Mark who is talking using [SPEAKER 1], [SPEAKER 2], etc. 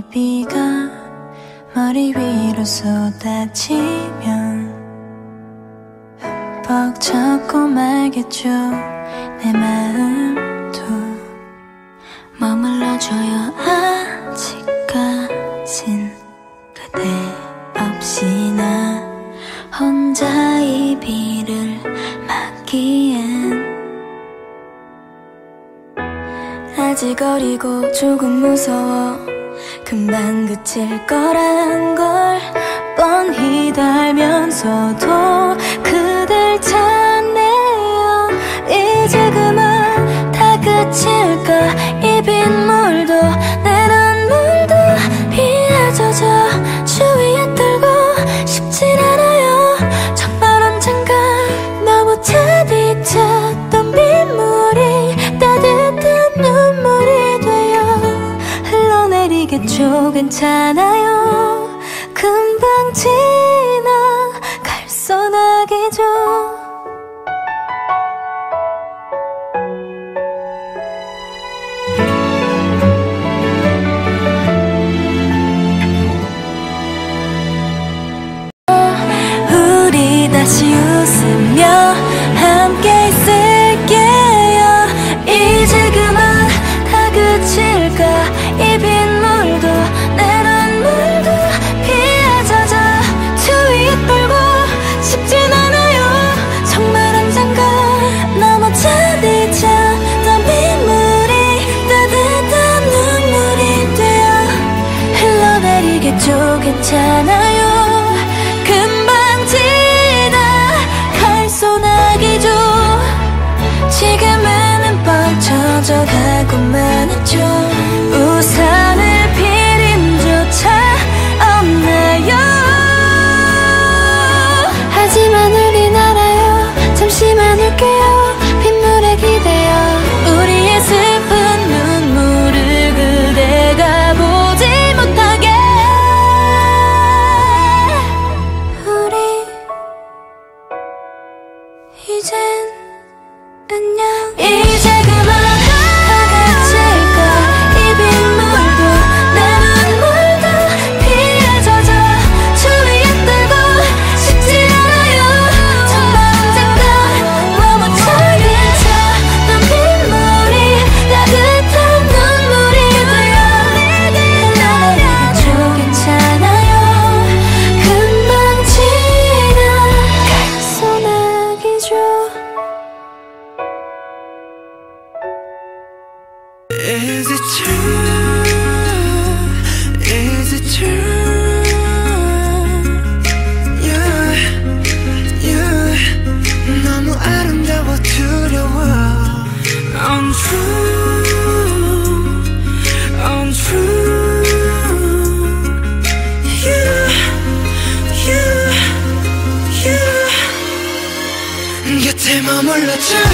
[SPEAKER 1] 이 비가 머리 위로 쏟아지면 흠뻑 젖고 말겠죠. 내 마음도 머물러줘요. 아직까진 그대 없이 나 혼자 이 비를 맞기엔 아직 어리고 조금 무서워. 금방 그칠 거란 걸 뻔히 알면서도 그댈 찾네요. 이제 그만 다 그칠까. 이 빗물도 내 눈물도 비에 젖어 주위에 떨고 싶진 않아요. 정말 언젠가 너무 차디찼던 빗물이 따뜻한 눈물이 되어 흘러내리겠죠. 괜찮아요. 금방 지나갈 소나기죠. 우리 다시 웃으며 함께 있을게요. 이제 그만 다 그칠까. 이 빗물도 내 눈물도 피에 젖어 주위에 떨고 싶진 않아요. 정말 언젠가 너무 차디찼던 빗물이 따뜻한 눈물이 되어 흘러내리겠죠. 괜찮아요. 금방 지나갈 소나기죠. 지금은 뻥 젖어가고만 있죠. 우산을 필 힘조차 없나요. 하지만 우린 알아요. 잠시만 울게요. 빗물에 기대어 우리의 슬픈 눈물을 그대가 보지 못하게. 우리 이젠 안녕. 이제 그만 다 그칠까. 이 빗물도 내 눈물도 피에 젖어 주위에 떨고 싶지 않아요. 정말 언젠가 너무 차디찼던 빗물이 따뜻한 눈물이 되어 흘러내리겠죠. 괜찮아요. 금방 지나갈 소나기죠.
[SPEAKER 2] Is it true? Is it true? Yeah, yeah. 너무 아름다워 두려워. Untrue, untrue. Yeah, yeah, yeah. 곁에 머물러줘.